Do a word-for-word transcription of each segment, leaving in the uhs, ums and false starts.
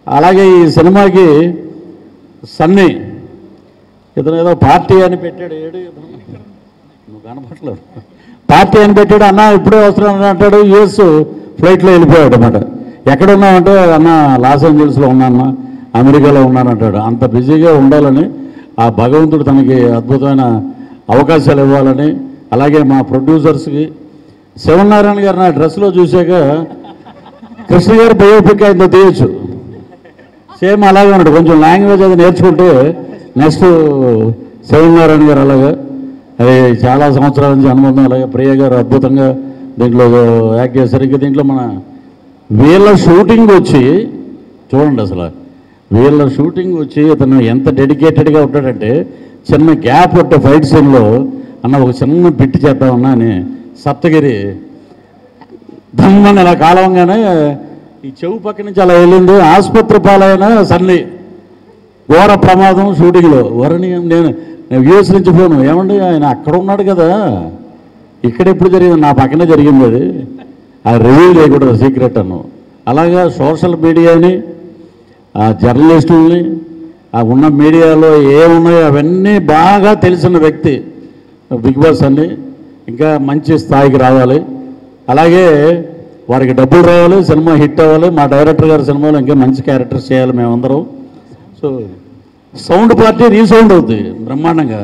అలాగే ఈ సినిమాకి సన్నీ ఇతను ఏదో పార్టీ అని పెట్టాడు, ఏడు నువ్వు కనపట్లేదు, పార్టీ అని పెట్టాడు. అన్న ఇప్పుడే వస్తున్నాను అంటాడు, యూఎస్ ఫ్లైట్లో వెళ్ళిపోయాడు అన్నమాట. ఎక్కడున్నామంటే అన్న లాస్ ఏంజల్స్లో ఉన్నాను, అమెరికాలో ఉన్నానంటాడు. అంత బిజీగా ఉండాలని ఆ భగవంతుడు తనకి అద్భుతమైన అవకాశాలు ఇవ్వాలని, అలాగే మా ప్రొడ్యూసర్స్కి శివనారాయణ గారు నా డ్రెస్లో చూశాక కృష్ణ గారు బయోపిక్ ఆయనతో తీయచ్చు, సేమ్ అలాగే ఉన్నాడు. కొంచెం లాంగ్వేజ్ అది నేర్చుకుంటే నెక్స్ట్ శివనారాయణ గారు అలాగా, అది చాలా సంవత్సరాల నుంచి అనుబంధం. అలాగే ప్రియ గారు అద్భుతంగా దీంట్లో యాక్ట్ చేశారు. ఇంకా దీంట్లో మన వీళ్ళ షూటింగ్ వచ్చి చూడండి, అసలు వీళ్ళ షూటింగ్ వచ్చి అతను ఎంత డెడికేటెడ్గా ఉంటాడంటే, చిన్న గ్యాప్ ఉంటే ఫైట్ సీన్లో అన్న ఒక చిన్న బిట్ చేద్దామన్నా అని సప్తగిరి దమ్మని అలా కాలవంగానే ఈ చెవు పక్క నుంచి అలా వెళ్ళింది. ఆసుపత్రి పాలైన సన్ని ఘోర ప్రమాదం షూటింగ్లో. వరణి నేను యూఎస్ నుంచి పోను, ఏమండి ఆయన అక్కడ ఉన్నాడు కదా, ఇక్కడ ఎప్పుడు జరిగింది, నా పక్కనే జరిగింది, అది అది రివీల్ చేయకూడదు సీక్రెట్ అను. అలాగా సోషల్ మీడియాని, ఆ జర్నలిస్టుల్ని, ఆ ఉన్న మీడియాలో ఏమున్నాయో అవన్నీ బాగా తెలిసిన వ్యక్తి బిగ్ బాస్ అన్ని. ఇంకా మంచి స్థాయికి రావాలి, అలాగే వారికి డబ్బులు రావాలి, సినిమా హిట్ అవ్వాలి. మా డైరెక్టర్ గారి సినిమాలో ఇంకా మంచి క్యారెక్టర్స్ చేయాలి మేమందరం. సో సౌండ్ పార్టీ రీసౌండ్ అవుతుంది బ్రహ్మాండంగా.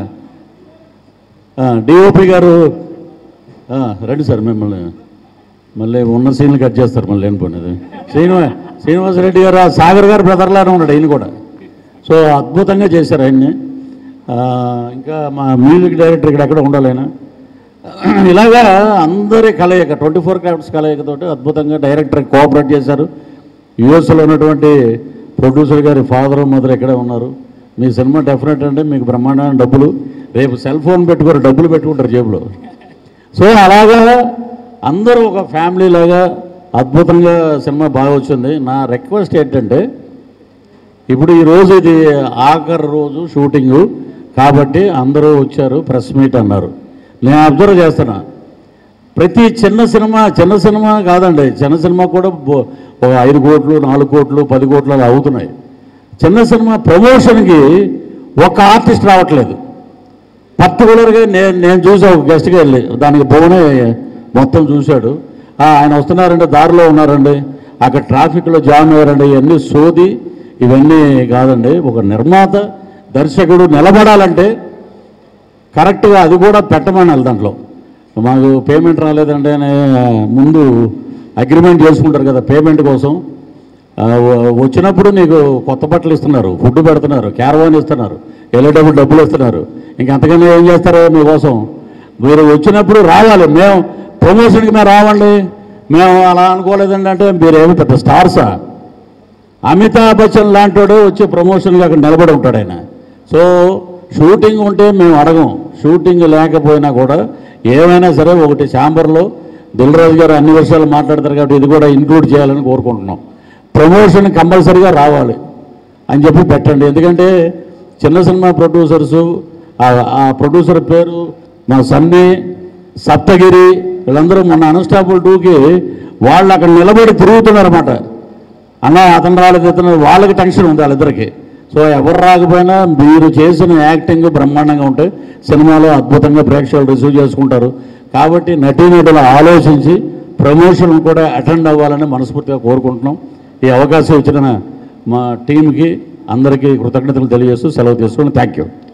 డిఓపి గారు రండి సార్, మిమ్మల్ని మళ్ళీ ఉన్న సీన్లు కట్ చేస్తారు మళ్ళీ లేనిపోయినది. శ్రీనివా శ్రీనివాసరెడ్డి గారు, సాగర్ గారు బ్రదర్లానే ఉన్నాడు ఆయన కూడా. సో అద్భుతంగా చేశారు ఆయన్ని. ఇంకా మా మ్యూజిక్ డైరెక్టర్ ఇక్కడ ఎక్కడ ఉండాలి ఆయన. ఇలాగా అందరి కలయిక, ట్వంటీ ఫోర్ క్రాఫ్ట్స్ కలయికతోటి అద్భుతంగా డైరెక్టర్ కోఆపరేట్ చేశారు. యూఎస్లో ఉన్నటువంటి ప్రొడ్యూసర్ గారి ఫాదర్ మదర్ ఎక్కడే ఉన్నారు. మీ సినిమా డెఫినెట్ అంటే మీకు బ్రహ్మాండమైన డబ్బులు, రేపు సెల్ ఫోన్ పెట్టుకోరు, డబ్బులు పెట్టుకుంటారు జేబులో. సో అలాగా అందరూ ఒక ఫ్యామిలీ లాగా అద్భుతంగా సినిమా బాగా వచ్చింది. నా రిక్వెస్ట్ ఏంటంటే, ఇప్పుడు ఈరోజు ఇది ఆఖరి రోజు షూటింగు కాబట్టి అందరూ వచ్చారు, ప్రెస్ మీట్ అన్నారు. నేను అబ్జర్వ్ చేస్తున్నా, ప్రతి చిన్న సినిమా చిన్న సినిమా కాదండి, చిన్న సినిమా కూడా ఒక ఐదు కోట్లు నాలుగు కోట్లు పది కోట్లు అలా అవుతున్నాయి. చిన్న సినిమా ప్రమోషన్కి ఒక ఆర్టిస్ట్ రావట్లేదు. పర్టికులర్గా నేను నేను చూసా, ఒక గెస్ట్గా వెళ్ళి దానికి భువనే మొత్తం చూశాడు. ఆయన వస్తున్నారంటే దారిలో ఉన్నారండి, అక్కడ ట్రాఫిక్లో జామ్ అయ్యారండి. ఇవన్నీ సోది, ఇవన్నీ కాదండి. ఒక నిర్మాత దర్శకుడు నిలబడాలంటే కరెక్ట్గా అది కూడా పెట్టమని దాంట్లో. మాకు పేమెంట్ రాలేదంటే ముందు అగ్రిమెంట్ చేసుకుంటారు కదా పేమెంట్ కోసం. వచ్చినప్పుడు నీకు కొత్త బట్టలు ఇస్తున్నారు, ఫుడ్ పెడుతున్నారు, క్యారవాన్ ఇస్తున్నారు, వెళ్ళేటప్పుడు డబ్బులు ఇస్తున్నారు. ఇంకంతకన్నా ఏం చేస్తారో మీకోసం. మీరు వచ్చినప్పుడు రావాలి. మేము ప్రమోషన్కి మేము రావండి, మేము అలా అనుకోలేదండి అంటే మీరేమి పెద్ద స్టార్సా? అమితాబ్ బచ్చన్ లాంటి వచ్చి ప్రమోషన్గా అక్కడ నిలబడి ఉంటాడు ఆయన. సో షూటింగ్ ఉంటే మేము అడగం, షూటింగ్ లేకపోయినా కూడా ఏమైనా సరే ఒకటి ఛాంబర్లో దిల్ రాజు గారు అన్ని విషయాలు మాట్లాడతారు కాబట్టి ఇది కూడా ఇంక్లూడ్ చేయాలని కోరుకుంటున్నాం. ప్రమోషన్ కంపల్సరీగా రావాలి అని చెప్పి పెట్టండి. ఎందుకంటే చిన్న సినిమా ప్రొడ్యూసర్సు, ఆ ప్రొడ్యూసర్ పేరు మా సన్నీ, సప్తగిరి, వీళ్ళందరూ మొన్న అన్స్టాపుల్ టూకి వాళ్ళు అక్కడ నిలబడి తిరుగుతున్నారన్నమాట. అన్న అతను రాలేదు ఇతను, వాళ్ళకి టెన్షన్ ఉంది వాళ్ళిద్దరికి. సో ఎవరు రాకపోయినా మీరు చేసిన యాక్టింగ్ బ్రహ్మాండంగా ఉంటే సినిమాలో అద్భుతంగా ప్రేక్షకులు రిసీవ్ చేసుకుంటారు. కాబట్టి నటీనటులు ఆలోచించి ప్రమోషన్ కూడా అటెండ్ అవ్వాలని మనస్ఫూర్తిగా కోరుకుంటున్నాం. ఈ అవకాశం ఇచ్చిన మా టీంకి అందరికీ కృతజ్ఞతలు తెలియజేస్తూ సెలవు తీసుకుని థ్యాంక్ యూ.